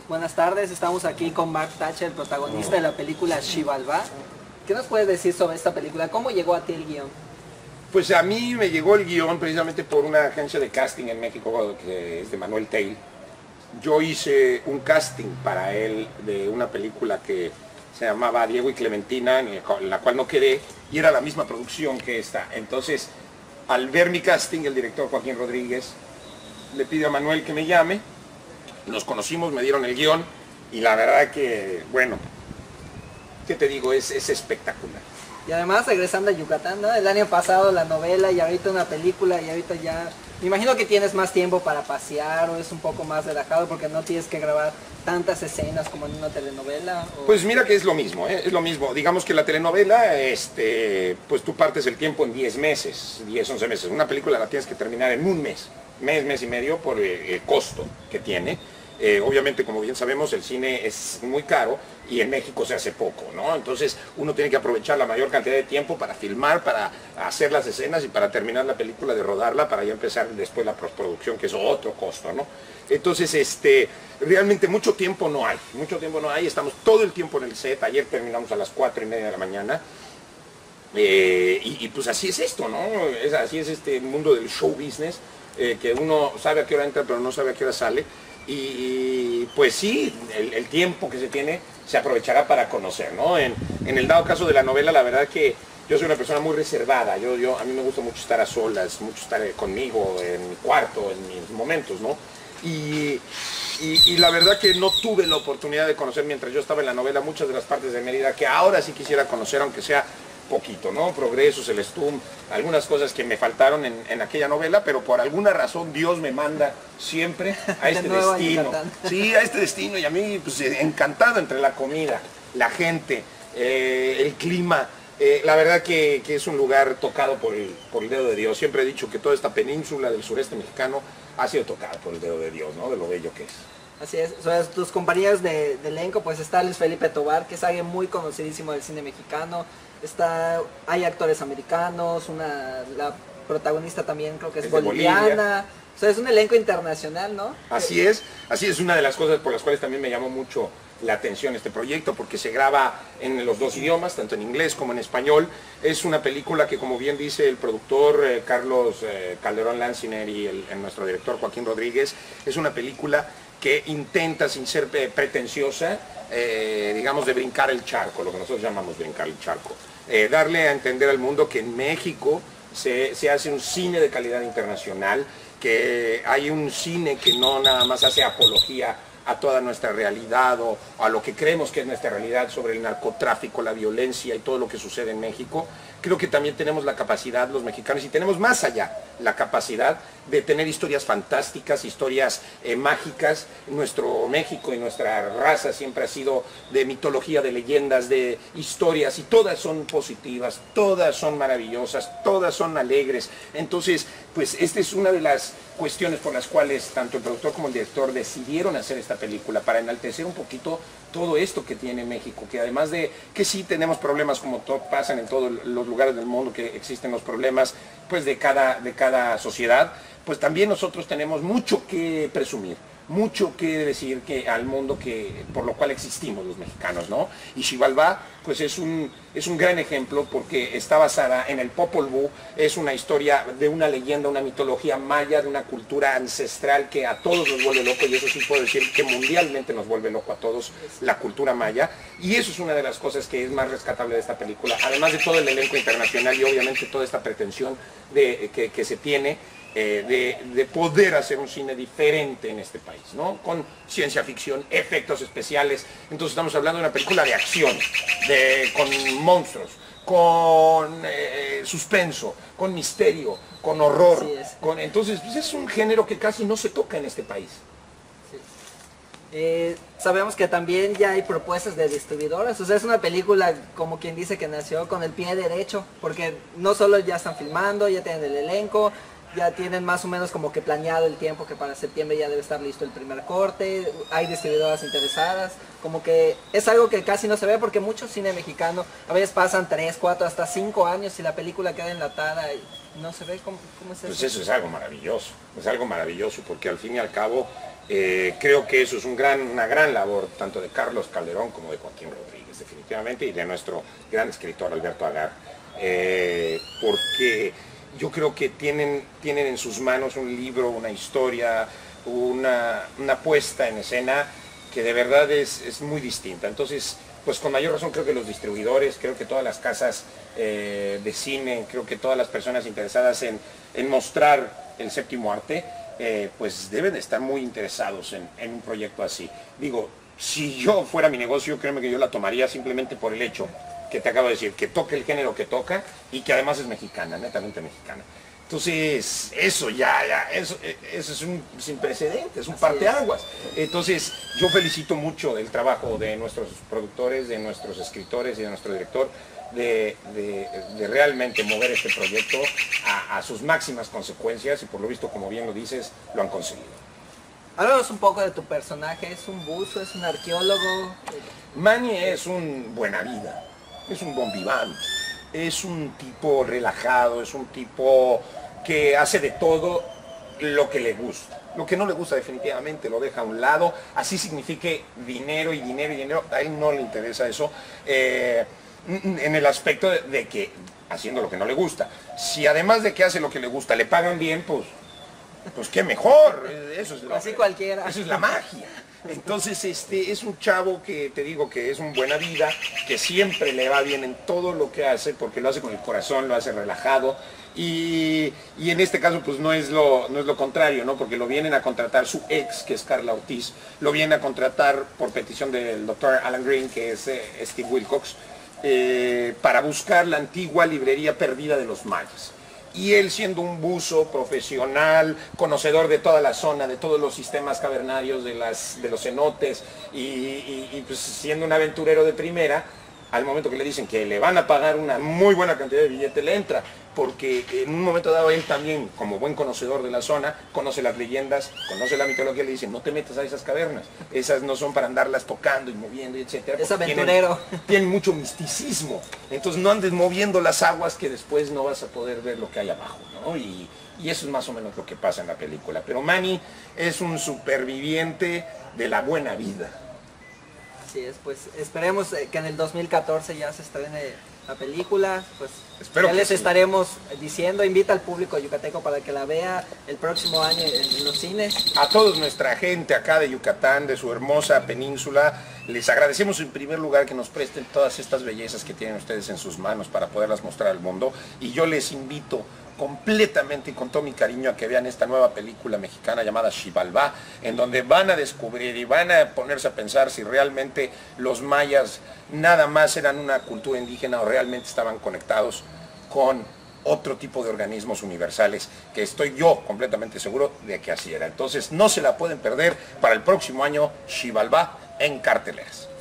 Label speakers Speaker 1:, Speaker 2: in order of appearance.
Speaker 1: Buenas tardes, estamos aquí con Mark Thatcher, el protagonista de la película Xibalbá. ¿Qué nos puedes decir sobre esta película? ¿Cómo llegó a ti el guión?
Speaker 2: Pues a mí me llegó el guión precisamente por una agencia de casting en México que es de Manuel Tail. Yo hice un casting para él de una película que se llamaba Diego y Clementina, en la cual no quedé, y era la misma producción que esta. Entonces, al ver mi casting, el director Joaquín Rodríguez le pide a Manuel que me llame. Nos conocimos, me dieron el guión, y la verdad que, bueno, ¿qué te digo? Es espectacular.
Speaker 1: Y además regresando a Yucatán, ¿no? El año pasado la novela y ahorita una película y ahorita ya... Me imagino que tienes más tiempo para pasear o es un poco más relajado porque no tienes que grabar tantas escenas como en una telenovela. ¿O?
Speaker 2: Pues mira que es lo mismo, ¿eh? Es lo mismo. Digamos que la telenovela, pues tú partes el tiempo en 10 meses, 10, 11 meses. Una película la tienes que terminar en un mes, mes y medio por el costo que tiene. Obviamente, como bien sabemos, el cine es muy caro y en México se hace poco, ¿no? Entonces uno tiene que aprovechar la mayor cantidad de tiempo para filmar, para hacer las escenas y para terminar la película, de rodarla, para ya empezar después la postproducción, que es otro costo, ¿no? Entonces, realmente mucho tiempo no hay, estamos todo el tiempo en el set. Ayer terminamos a las 4:30 de la mañana. Y pues así es esto, ¿no? Así es este mundo del show business, que uno sabe a qué hora entra pero no sabe a qué hora sale. Y pues sí, el tiempo que se tiene se aprovechará para conocer, ¿no? En el dado caso de la novela, la verdad que yo soy una persona muy reservada. A mí me gusta mucho estar a solas, mucho estar conmigo, en mi cuarto, en mis momentos, ¿no? Y la verdad que no tuve la oportunidad de conocer mientras yo estaba en la novela muchas de las partes de Mérida que ahora sí quisiera conocer, aunque sea poquito, ¿no? Progresos, el Estum, algunas cosas que me faltaron en aquella novela, pero por alguna razón Dios me manda siempre a este destino. Sí, a este destino, y a mí pues encantado entre la comida, la gente, el clima. La verdad que es un lugar tocado por el dedo de Dios. Siempre he dicho que toda esta península del sureste mexicano ha sido tocada por el dedo de Dios, ¿no? De lo bello que es.
Speaker 1: Así es, sobre tus compañeros de elenco, pues está Luis Felipe Tovar, que es alguien muy conocidísimo del cine mexicano. Hay actores americanos, la protagonista también creo que es boliviana. O sea, es un elenco internacional, ¿no?
Speaker 2: Así es una de las cosas por las cuales también me llamó mucho la atención este proyecto, porque se graba en los dos idiomas, tanto en inglés como en español. Es una película que, como bien dice el productor Carlos Calderón Lanciner y nuestro director Joaquín Rodríguez, es una película que intenta, sin ser pretenciosa, digamos, de brincar el charco, lo que nosotros llamamos brincar el charco. Darle a entender al mundo que en México se hace un cine de calidad internacional, que hay un cine que no nada más hace apología a toda nuestra realidad o a lo que creemos que es nuestra realidad sobre el narcotráfico, la violencia y todo lo que sucede en México. Creo que también tenemos la capacidad, los mexicanos, y tenemos más allá la capacidad de tener historias fantásticas, historias mágicas. Nuestro México y nuestra raza siempre ha sido de mitología, de leyendas, de historias, y todas son positivas, todas son maravillosas, todas son alegres. Entonces, pues esta es una de las cuestiones por las cuales tanto el productor como el director decidieron hacer esta película, para enaltecer un poquito todo esto que tiene México, que además de que sí tenemos problemas como pasan en todos los lugares del mundo, que existen los problemas pues de cada sociedad, pues también nosotros tenemos mucho que presumir, mucho que decir al mundo, por lo cual existimos los mexicanos, ¿no? Y Xibalbá pues es un gran ejemplo, porque está basada en el Popol Vuh. Es una historia de una leyenda, una mitología maya, de una cultura ancestral que a todos nos vuelve loco, y eso sí puedo decir que mundialmente nos vuelve loco a todos, la cultura maya, y eso es una de las cosas que es más rescatable de esta película, además de todo el elenco internacional y obviamente toda esta pretensión que se tiene de poder hacer un cine diferente en este país, ¿no? Con ciencia ficción, efectos especiales. Entonces estamos hablando de una película de acción, con monstruos, con suspenso, con misterio, con horror. Entonces pues es un género que casi no se toca en este país.
Speaker 1: Sabemos que también ya hay propuestas de distribuidoras, o sea, es una película como quien dice que nació con el pie derecho, porque no solo ya están filmando, ya tienen el elenco, ya tienen más o menos como que planeado el tiempo, que para septiembre ya debe estar listo el primer corte, hay distribuidoras interesadas, como que es algo que casi no se ve, porque mucho cine mexicano a veces pasan 3, 4, hasta 5 años y la película queda enlatada y no se ve cómo es eso.
Speaker 2: Pues eso es algo maravilloso porque al fin y al cabo Creo que eso es una gran labor, tanto de Carlos Calderón como de Joaquín Rodríguez, definitivamente, y de nuestro gran escritor Alberto Agar, porque yo creo que tienen en sus manos un libro, una historia, una puesta en escena que de verdad es muy distinta. Entonces, pues con mayor razón creo que los distribuidores, creo que todas las casas de cine, creo que todas las personas interesadas en mostrar el séptimo arte, pues deben estar muy interesados en un proyecto así. Digo, si yo fuera mi negocio, créeme que yo la tomaría simplemente por el hecho que te acabo de decir, que toque el género que toca y que además es mexicana, netamente mexicana. Entonces, eso es un sin precedentes, es un parteaguas. Entonces, yo felicito mucho el trabajo de nuestros productores, de nuestros escritores y de nuestro director, de realmente mover este proyecto a sus máximas consecuencias y por lo visto, como bien lo dices, lo han conseguido.
Speaker 1: Háblanos un poco de tu personaje. ¿Es un buzo? ¿Es un arqueólogo?
Speaker 2: Manny es un buena vida, es un bon vivant, es un tipo relajado, es un tipo que hace de todo lo que le gusta. Lo que no le gusta definitivamente lo deja a un lado, así signifique dinero y dinero y dinero, a él no le interesa eso, en el aspecto de que haciendo lo que no le gusta. Si además de que hace lo que le gusta le pagan bien, pues qué mejor, eso es
Speaker 1: así cualquiera.
Speaker 2: Eso es la magia. Entonces es un chavo que te digo que es un buena vida, que siempre le va bien en todo lo que hace, porque lo hace con el corazón, lo hace relajado, y en este caso pues no es lo contrario, ¿no? Porque lo vienen a contratar su ex, que es Carla Ortiz, lo viene a contratar por petición del doctor Alan Green, que es Steve Wilcox, para buscar la antigua librería perdida de los mayas. Y él, siendo un buzo profesional, conocedor de toda la zona, de todos los sistemas cavernarios, de los cenotes, y pues siendo un aventurero de primera, al momento que le dicen que le van a pagar una muy buena cantidad de billete, le entra, porque en un momento dado él también, como buen conocedor de la zona, conoce las leyendas, conoce la mitología, le dicen, no te metas a esas cavernas, esas no son para andarlas tocando y moviendo, etc.
Speaker 1: Es aventurero.
Speaker 2: Tienen mucho misticismo, entonces no andes moviendo las aguas que después no vas a poder ver lo que hay abajo, ¿no? Y eso es más o menos lo que pasa en la película. Pero Manny es un superviviente de la buena vida.
Speaker 1: Así es, pues esperemos que en el 2014 ya se estrene la película, pues
Speaker 2: espero
Speaker 1: ya
Speaker 2: que
Speaker 1: les
Speaker 2: sí.
Speaker 1: Estaremos diciendo, invita al público yucateco para que la vea el próximo año en los cines.
Speaker 2: A toda nuestra gente acá de Yucatán, de su hermosa península, les agradecemos en primer lugar que nos presten todas estas bellezas que tienen ustedes en sus manos para poderlas mostrar al mundo, y yo les invito completamente y con todo mi cariño a que vean esta nueva película mexicana llamada Xibalbá, en donde van a descubrir y van a ponerse a pensar si realmente los mayas nada más eran una cultura indígena o realmente estaban conectados con otro tipo de organismos universales, que estoy yo completamente seguro de que así era. Entonces no se la pueden perder para el próximo año, Xibalbá en carteleras.